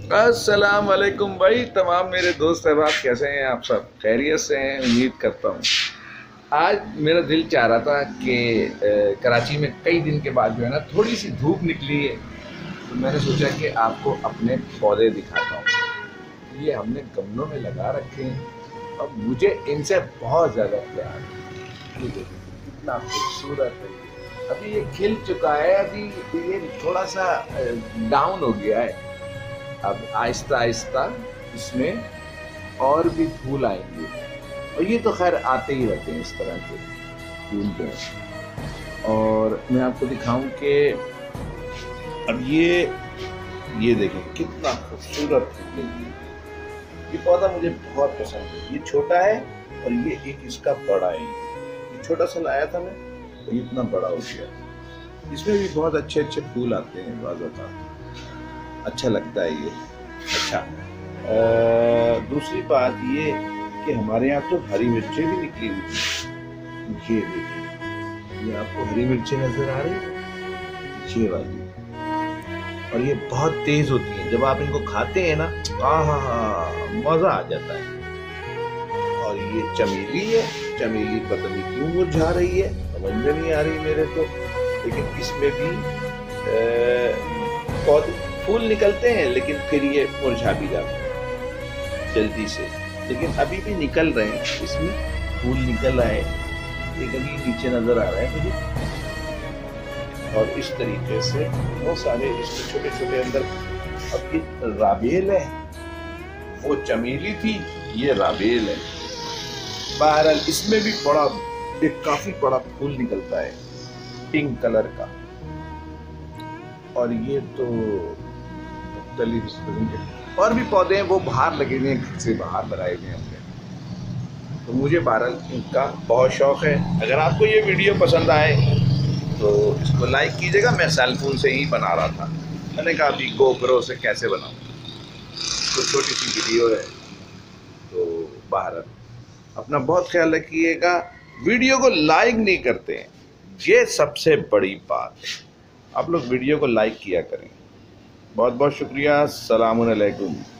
अस्सलाम वालेकुम भाई, तमाम मेरे दोस्त अहबाब कैसे हैं? आप सब खैरियत से हैं? उम्मीद करता हूँ। आज मेरा दिल चाह रहा था कि कराची में कई दिन के बाद जो है ना थोड़ी सी धूप निकली है, तो मैंने सोचा कि आपको अपने पौधे दिखाता हूँ। ये हमने गमलों में लगा रखे हैं और मुझे इनसे बहुत ज़्यादा प्यार है। ये देखिए कितना खूबसूरत है। अभी ये खिल चुका है, अभी ये थोड़ा सा डाउन हो गया है। अब आहिस्ता आहिस्ता इसमें और भी फूल आएंगे और ये तो खैर आते ही रहते हैं इस तरह के फूल जो हैं। और मैं आपको दिखाऊं कि अब ये देखें कितना खूबसूरत फूल है। ये पौधा मुझे बहुत पसंद है। ये छोटा है और ये एक इसका बड़ा है। ये छोटा सा लाया था मैं तो ये इतना बड़ा हो गया। इसमें भी बहुत अच्छे अच्छे फूल आते हैं बाज़ात। अच्छा लगता है ये। अच्छा, दूसरी बात ये कि हमारे यहाँ तो हरी मिर्चें भी निकली हुई हैं। ये देखिए, ये आपको हरी मिर्चें नजर आ रही है, ये वाली। और ये बहुत तेज होती हैं, जब आप इनको खाते हैं ना, मजा आ जाता है। और ये चमेली है। चमेली पता नहीं क्यों मुरझा रही है, समझ में नहीं आ रही मेरे तो। लेकिन इसमें भी पौधे फूल निकलते हैं, लेकिन फिर ये मुरझा भी जाते हैं जल्दी से। लेकिन अभी भी निकल रहे हैं, इसमें फूल निकल आए। एक अभी नीचे नजर आ रहा है मुझे। और इस तरीके से बहुत सारे इसमें छोटे छोटे अंदर। अब ये राबेल है, वो चमेली थी, ये राबेल है। बहरहाल इसमें भी बड़ा एक काफी बड़ा फूल निकलता है पिंक कलर का। और ये तो मुख्तलिफ किस्म के और भी पौधे हैं, वो बाहर लगे हुए हैं, घर से बाहर लगाए हुए हैं हमने। तो मुझे बहरहाल इनका बहुत शौक है। अगर आपको ये वीडियो पसंद आए तो इसको लाइक कीजिएगा। मैं सेल फोन से ही बना रहा था, मैंने कहा अभी गोप्रो से कैसे बनाऊं, तो छोटी सी वीडियो है। तो बहरहाल अपना बहुत ख्याल रखिएगा। वीडियो को लाइक नहीं करते हैं, ये सबसे बड़ी बात है। आप लोग वीडियो को लाइक किया करें। बहुत बहुत शुक्रिया। अस्सलामुअलैकुम।